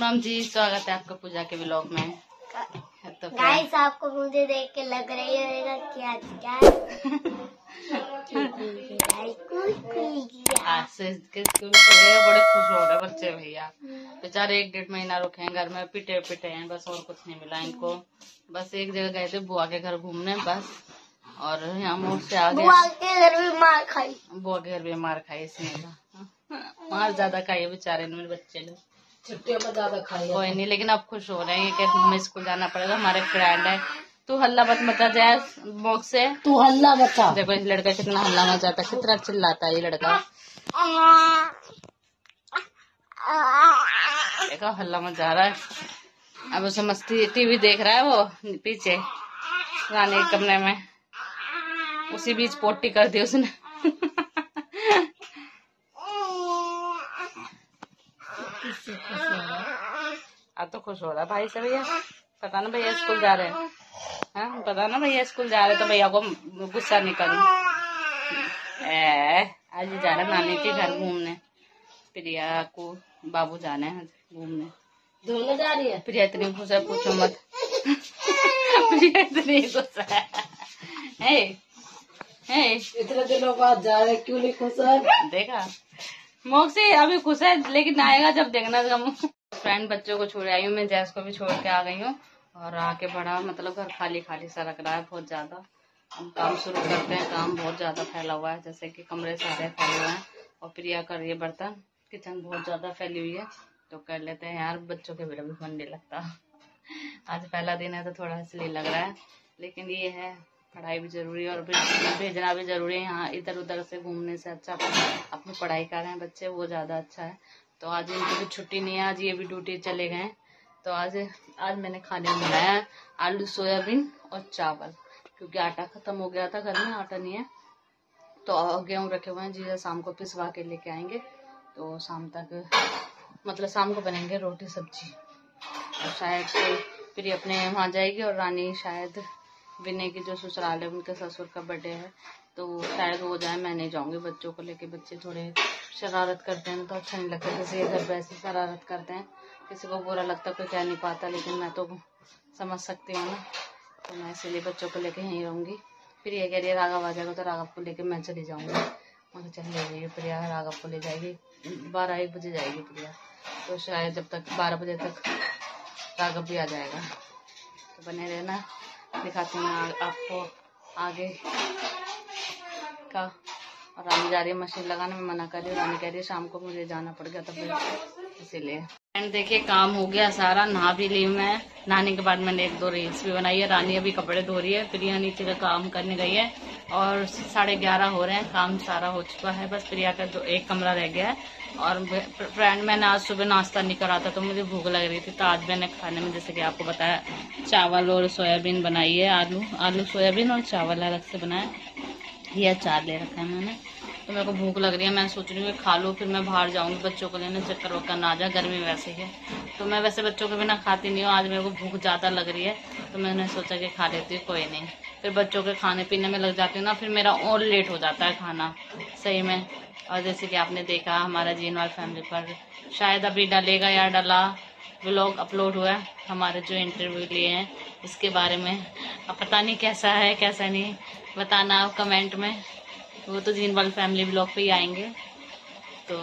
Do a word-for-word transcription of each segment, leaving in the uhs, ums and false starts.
मम जी, स्वागत है आपका पूजा के व्लॉग में। तो गाइस आपको मुझे देख के लग रही है क्या क्या आज से स्कूल खुल गए, बड़े खुश हो रहे बच्चे भैया। बेचारे एक डेढ़ महीना रुके हैं घर में, पिटे पिटे हैं बस, और कुछ नहीं मिला इनको। बस एक जगह गए थे बुआ के घर घूमने बस, और यहाँ मोड़ से आ गए। बुआ के घर भी मार खाई, बुआ के घर भी मार खाई इसने, मार ज्यादा खाई है बेचारे ने मेरे बच्चे ने, छुट्टियों में ज्यादा खाई। कोई नहीं, लेकिन अब खुश हो रहे हैं कि हमें स्कूल जाना पड़ेगा। हमारे फ्रेंड है, तू हल्ला मत मचा जाए मौक से, तू हल्ला मचा। देखो इस लड़का कितना हल्ला मचाता है, कितना चिल्लाता है ये लड़का। देखो हल्ला मचा रहा है। अब उसे मस्ती टीवी देख रहा है वो पीछे रानी के कमरे में, उसी बीच पोटी कर दी उसने। अब तो खुश हो रहा भाई से भैया, पता ना भैया स्कूल जा रहे हैं। हाँ पता ना भैया स्कूल जा रहे तो भैया को गुस्सा नहीं करूं। आज जा रहे नानी के घर घूमने, प्रिया को बाबू जाने हैं घूमने। दोनों जा रही है। प्रिया इतनी खुश है पूछो मत। प्रिया इतनी खुश है, हे हे इतने दिनों बाद जा रहे, क्यों नहीं खुश है? देखा मोक्सी अभी खुश है, लेकिन आएगा जब देखना। फ्रेंड बच्चों को छोड़ आई हूँ मैं, जैस को भी छोड़ के आ गई हूँ, और आके बड़ा मतलब घर खाली खाली सा लग रहा है बहुत ज्यादा। हम काम शुरू करते हैं, काम बहुत ज्यादा फैला हुआ है, जैसे कि कमरे सारे फैले हुए हैं, और प्रिया कर रही है बर्तन, किचन बहुत ज्यादा फैली हुई है, तो कर लेते हैं यार। बच्चों के बिना भी मन नहीं लगता। आज पहला दिन है तो थोड़ा इसलिए लग रहा है, लेकिन ये है पढ़ाई भी जरूरी है और भेजना भी जरूरी है। यहाँ इधर उधर से घूमने से अच्छा अपनी पढ़ाई कर रहे हैं बच्चे, वो ज्यादा अच्छा है। तो आज इनकी भी छुट्टी नहीं है, आज ये भी ड्यूटी चले गए। तो आज आज मैंने खाने में बनाया आलू सोयाबीन और चावल, क्योंकि आटा खत्म हो गया था घर में, आटा नहीं है। तो गेहूँ रखे हुए हैं, जीरा शाम को पिसवा के लेके आएंगे, तो शाम तक मतलब शाम को बनेंगे रोटी सब्जी। और शायद फिर अपने वहाँ जाएगी, और रानी शायद विनय की जो ससुराल है उनके ससुर का बर्थडे है, तो शायद वो जाए, मैं नहीं जाऊंगी बच्चों को लेके। बच्चे थोड़े शरारत करते हैं तो अच्छा नहीं लगता, जैसे ये घर पे ऐसे शरारत करते हैं, किसी को बुरा लगता कोई कह नहीं पाता, लेकिन मैं तो समझ सकती हूँ ना, तो मैं इसीलिए बच्चों को लेके यहीं रहूँगी। फिर ये कह रही है राघव आ जाएगा तो राघव को लेके मैं चली जाऊँगी। मुझे चल ले जाइए प्रिया, राघव को ले जाएगी, बारह एक बजे जाएगी प्रिया, तो शायद जब तक बारह बजे तक राघव भी आ जाएगा। तो बने रहना, दिखाती हूँ आपको आगे का। और रानी जा रही है मशीन लगाने में, मना कर रही है, रानी कह रही है शाम को मुझे जाना पड़ गया, तब इसीलिए। एंड देखिए काम हो गया सारा, नहा भी ली मैं। नहाने के बाद मैंने एक दो रील्स भी बनाई है। रानी अभी कपड़े धो रही है, प्रिया नीचे का काम करने गई है, और साढ़े ग्यारह हो रहे हैं, काम सारा हो चुका है, बस प्रिया का जो एक कमरा रह गया है। और फ्रेंड मैंने आज सुबह नाश्ता नहीं करा था, तो मुझे भूख लग रही थी, तो आज मैंने खाने में जैसे कि आपको बताया चावल और सोयाबीन बनाई है, आलू आलू सोयाबीन और चावल अलग से बनाया, ये अचार ले रखा है मैंने। तो मेरे को भूख लग रही है, मैं सोच रही हूँ खा लूँ, फिर मैं बाहर जाऊंगी बच्चों को लेने, चक्कर वक्कर ना आ जाए, गर्मी वैसे ही है। तो मैं वैसे बच्चों के बिना खाती नहीं हूँ, आज मेरे को भूख ज़्यादा लग रही है, तो मैंने सोचा कि खा लेती हूँ, कोई नहीं। फिर बच्चों के खाने पीने में लग जाती हूँ ना, फिर मेरा और लेट हो जाता है खाना सही में। और जैसे कि आपने देखा हमारा जीनवाल फैमिली पर शायद अभी डलेगा या डला व्लॉग अपलोड हुआ है, हमारे जो इंटरव्यू लिए हैं इसके बारे में। अब पता नहीं कैसा है कैसा नहीं, बताना आप कमेंट में, वो तो जीनवाल फैमिली व्लॉग पे ही आएंगे। तो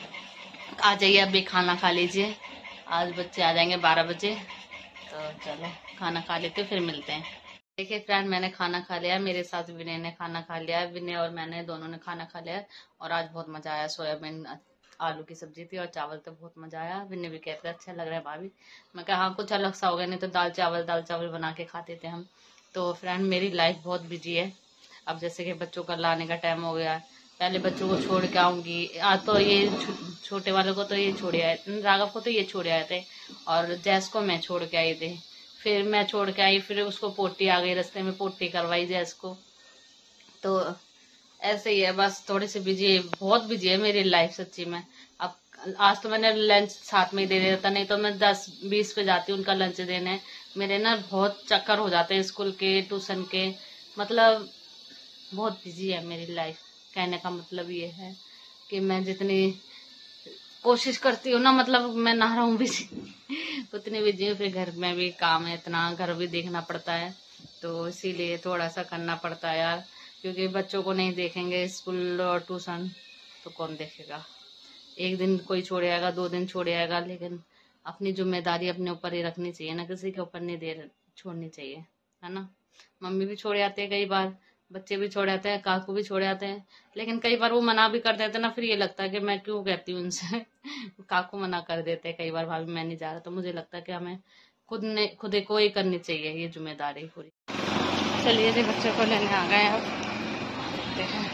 आ जाइए, अभी खाना खा लीजिए, आज बच्चे आ जाएंगे बारह बजे, तो चलो खाना खा लेते फिर मिलते हैं। देखिए फ्रेंड मैंने खाना खा लिया, मेरे साथ विनय ने खाना खा लिया, विनय और मैंने दोनों ने खाना खा लिया, और आज बहुत मजा आया। सोयाबीन आलू की सब्जी थी और चावल, तो बहुत मजा आया। विनय भी कहते अच्छा लग रहा है भाभी, मैं कहा हाँ कुछ अलग सा हो गया, नहीं तो दाल चावल दाल चावल बना के खाते थे हम। तो फ्रेंड मेरी लाइफ बहुत बिजी है, अब जैसे कि बच्चों का लाने का टाइम हो गया, पहले बच्चों को छोड़ के आऊंगी। आज तो ये छोटे वाले को तो ये छोड़ आए, राघव को तो ये छोड़ आए थे, और जैस को मैं छोड़ के आई थी, फिर मैं छोड़ के आई, फिर उसको पोटी आ गई, रास्ते में पोटी करवाई जैस को। तो ऐसे ही है, बस थोड़ी सी बिजी, बहुत बिजी है मेरी लाइफ सच्ची में। अब आज तो मैंने लंच साथ में ही दे दिया था, नहीं तो मैं दस बीस पे जाती हूँ उनका लंच देने। मेरे ना बहुत चक्कर हो जाते हैं स्कूल के ट्यूशन के, मतलब बहुत बिजी है मेरी लाइफ। कहने का मतलब ये है कि मैं जितनी कोशिश करती हूँ ना, मतलब मैं ना रहूँ बिजी, उतनी बिजी हूँ, फिर घर में भी काम है इतना, घर भी देखना पड़ता है, तो इसीलिए थोड़ा सा करना पड़ता है यार, क्योंकि बच्चों को नहीं देखेंगे स्कूल और ट्यूशन तो कौन देखेगा। एक दिन कोई छोड़ आएगा, दो दिन छोड़ आएगा, लेकिन अपनी जिम्मेदारी अपने ऊपर ही रखनी चाहिए ना, किसी के ऊपर नहीं दे छोड़नी चाहिए, है ना। मम्मी भी छोड़ आते हैं कई बार, बच्चे भी छोड़ आते हैं, काकू भी छोड़ आते हैं, लेकिन कई बार वो मना भी कर देते हैं ना, फिर ये लगता है कि मैं क्यों कहती हूँ उनसे काकू मना कर देते हैं कई बार, भाभी मैं नहीं जा रहा, तो मुझे लगता है कि हमें खुद ने खुद को ही करनी चाहिए ये जिम्मेदारी पूरी। चलिए जी, बच्चों को लेने आ गए अब, देखो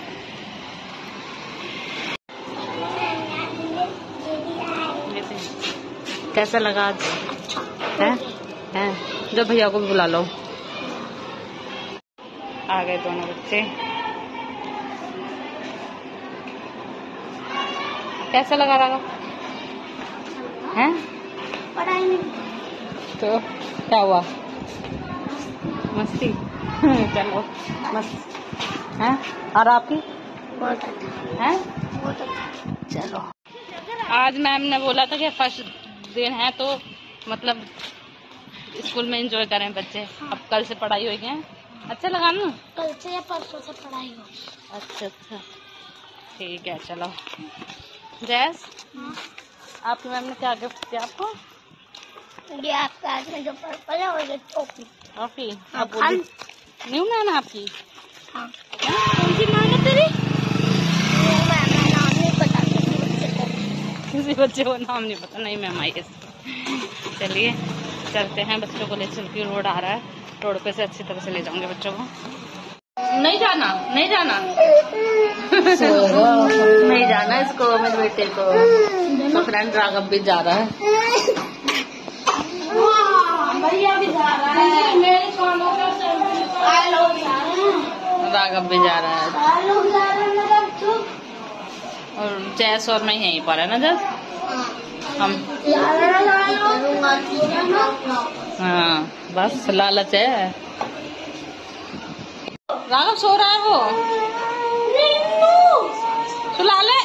कैसा लगा आज है? है? जो भैया को भी बुला लो। आ गए दोनों बच्चे, कैसा लगा रहा है? पढ़ाई में तो क्या हुआ? मस्ती चलो मस्त है। और आपकी बहुत अच्छा है? बहुत अच्छा। चलो, आज मैम ने बोला था कि फर्स्ट दिन है तो मतलब स्कूल में एंजॉय करें बच्चे। अब कल से पढ़ाई होगी है, अच्छा लगा ना? कल से या परसों से पढ़ाई हो। अच्छा अच्छा ठीक है। चलो जैस, आपकी मैम ने क्या गिफ्ट किया आपको? ये आपका आज में जो पर्पल है और ये टोपी टॉफी। हाँ, अब बोली न्यू मैम आपकी? हाँ। कौन सी मैम है तेरी? वो मैं मैं नाम नहीं पता किसी बच्चे को। किसी बच्चे को नाम नहीं पता? नहीं मैम आई है। चलिए चलते हैं, बच्चों को ले चल के रोड आ रहा है, रोड पे से अच्छी तरह से ले जाऊंगे बच्चों को। नहीं जाना, नहीं जाना नहीं जाना इसको, मेरे बेटे को। तो फ्रेंड राघव भी जा रहा है, भैया भी जा रहा है, मेरे कानों का राघव भी जा रहा है, और जैस और मैं यहीं पर है ना जैस हम। हाँ बस लालच है। राघव सो रहा है वो, सुला ले।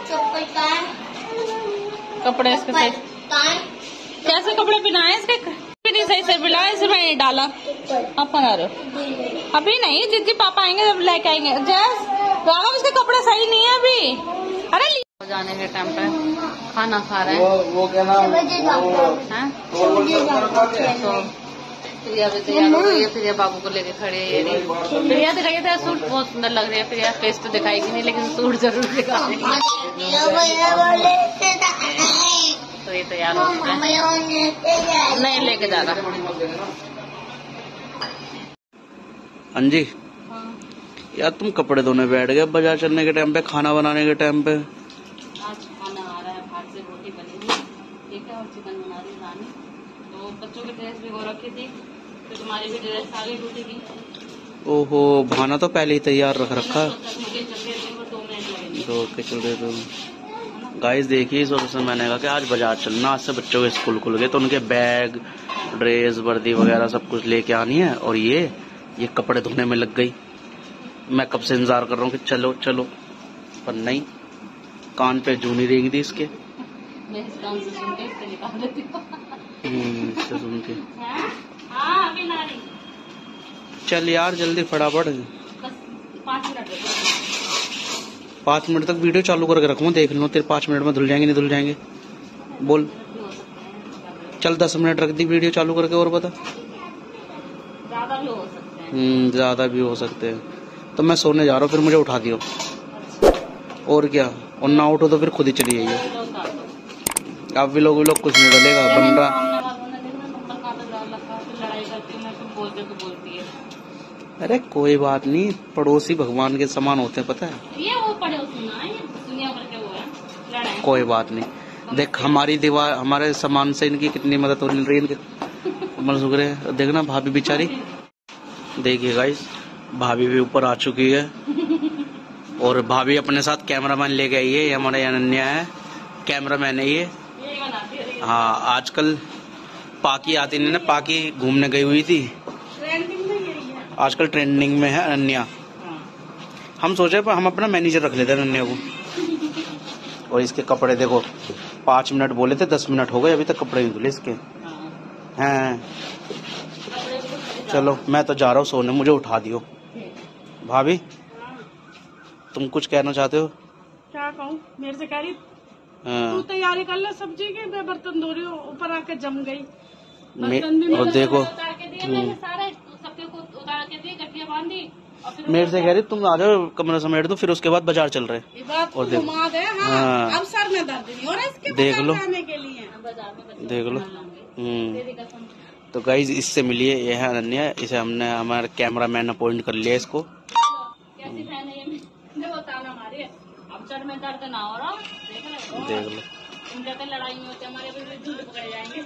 कपड़े इसके सही, कैसे कपड़े पहनाए इसके? नहीं सही से पिलाए, इसे मैं डाला। आप बना रहे हो? अभी नहीं, जिद्दी पापा आएंगे जब लेके आएंगे। जैस राघव इसके कपड़े सही नहीं है अभी। अरे जाने के टाइम पे खाना खा रहे हैं। वो, वो क्या नाम है? तो प्रिया भी तैयार हो गई है, प्रिया बाबू को लेके खड़े है। प्रिया दिखाई था, सूट बहुत सुंदर लग रही है। प्रिया फेस तो दिखाएगी नहीं, लेकिन सूट जरूर दिखाएगी। तो ये तैयार हो गया, नहीं लेके जा रहा। हाँ जी यार, तुम कपड़े धोने बैठ गए बाजार चलने के टाइम पे, खाना बनाने के टाइम पे। आज खाना आ रहा है, भात से रोटी बनेगी, ठीक है, और चिकन बना रही रानी। तो बच्चों की ड्रेस भी हो रखी थी, तो तुम्हारी भी ड्रेस आ गई ड्यूटी की। ओहो, भाना तो पहले ही तैयार रख रखा। दो के चल रहे तो गाइस देखिए, इस वजह से मैंने कहा कि आज बाजार चलना, आज से बच्चों के स्कूल खुल गए तो उनके बैग, ड्रेस, वर्दी वगैरह सब कुछ लेके आनी है। और ये ये कपड़े धोने में लग गई। मैं कब से इंतजार कर रहा हूँ कि चलो चलो, पर नहीं, कान पे जूनी रेंग दी इसके। मैं इस कान से सुन के इससे निकाल देती हूँ। हम्म, इससे सुन के। हाँ अभी ला रही। चल यार जल्दी फटाफट, बस पाँच मिनट पाँच मिनट तक वीडियो चालू करके रखूंगा, देख लो तेरे पाँच मिनट में धुल जाएंगे नहीं धुल जाएंगे, बोल। चल दस मिनट रख दी वीडियो चालू करके, और बता। ज्यादा भी हो सकते हैं। हम्म, ज्यादा भी हो सकते हैं। तो मैं सोने जा रहा हूँ, फिर मुझे उठा दियो। और क्या, और ना उठो तो फिर खुद ही चली जाइए। अब भी लोग लोग कुछ नहीं डलेगा, बन रहा। अरे कोई बात नहीं, पड़ोसी भगवान के समान होते हैं, पता है। ये वो पड़ोसी ना, ये दुनिया भर के वो है, लड़ाई। कोई बात नहीं, देख हमारी दीवार, हमारे सामान से इनकी कितनी मदद हो रही है, इनके मन सुख रहे हैं। देखना भाभी बेचारी, देखिए गाइस, भाभी भी ऊपर आ चुकी है, और भाभी अपने साथ कैमरामैन लेके आई है। ये हमारे अनन्या है, कैमरामैन है ये। हाँ, आजकल पाकी आती नहीं ना, पाकी घूमने गई हुई थी, आजकल ट्रेंडिंग में है अनन्या। हम सोचे पर हम अपना मैनेजर रख लेते हैं अनन्या को, और इसके कपड़े देखो, पाँच मिनट बोले थे, दस मिनट हो गए अभी तक कपड़े नहीं धुले इसके हैं। चलो मैं तो जा रहा हूँ सोने, मुझे उठा दियो। भाभी तुम कुछ कहना चाहते हो? क्या कहूँ, मेरे से कह रही हाँ। तू तैयारी कर ले सब्जी की, मैं बर्तन धो रही हूँ, ऊपर आके जम गई। मे- और देखो उतार के दिए मैंने सारे, सबके को उतार के दिए, गड्डियाँ बांधी। मेरे से कह रही तुम आ जाओ कमरा समेट दो, फिर उसके बाद बाजार चल रहे। ये बात और देखो, घुमा दे, हाँ, हाँ। अब सर में दर्द नहीं हो रहा इसके देख लो, जाने के लिए। देख लो। हम्म तो गाइज इससे मिलिए, ये है अनन्या, इसे हमने हमारे कैमरामैन अपॉइंट कर लिया इसको। कैसी फैन है ये? देखो ताना मारे, अब चढ़ में दर्द ना हो रहा, देख लो देख लो। तुम कहते लड़ाई में होते हमारे भी झूठ पकड़े जाएंगे।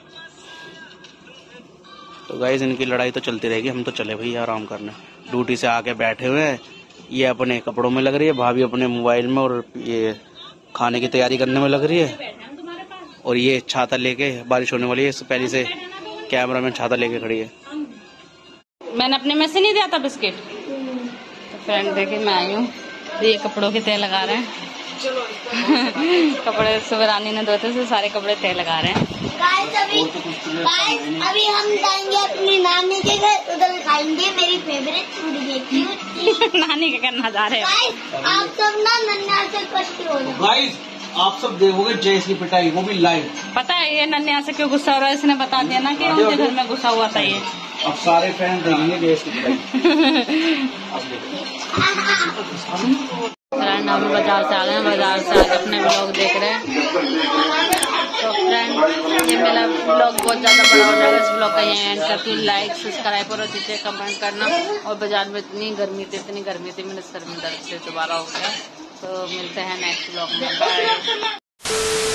तो गाइज इनकी लड़ाई तो चलती रहेगी, हम तो चले भैया आराम करने। ड्यूटी से आके बैठे हुए हैं, ये अपने कपड़ों में लग रही है, भाभी अपने मोबाइल में और ये खाने की तैयारी करने में लग रही है, और ये छाता लेके, बारिश होने वाली है, इससे पहले से कैमरा में छाता लेके खड़ी है। मैंने अपने में से नहीं दिया था बिस्किट। तो फ्रेंड देखे मैं आई हूँ, ये कपड़ों के तय लगा रहे हैं। कपड़े सुबह रानी ने धोते से सारे कपड़े तय लगा रहे हैं। गाइस अभी गाइस अभी हम जाएंगे अपनी नानी के घर, उधर खाएंगे मेरी फेवरेट फूड। नानी के घर ना जा रहे हैं। गाइस आप सब ना नन्हा से कष्ट हो जाओ। गाइस आप सब देखोगे जय की पिटाई, वो भी लाइव। पता है ये नन्या से क्यों गुस्सा हो रहा है, इसने बता दिया ना कि उनके घर में गुस्सा हुआ था ये। अब सारे फैन देखेंगे जय की पिटाई। अब देखो फ्रेंड हम बाजार से आ गए हैं, बाजार से आके अपने ब्लॉग देख रहे हैं। तो फ्रेंड ये मेरा ब्लॉग बहुत ज़्यादा बड़ा हो जाएगा, इस ब्लॉग का ये एंड करती हूँ। लाइक सब्सक्राइब और दीजिए, कमेंट करना। और बाजार में इतनी गर्मी थी, इतनी गर्मी थी, मेरे सर में दर्द से दोबारा हो गया। तो मिलते हैं नेक्स्ट ब्लॉग में, बाय।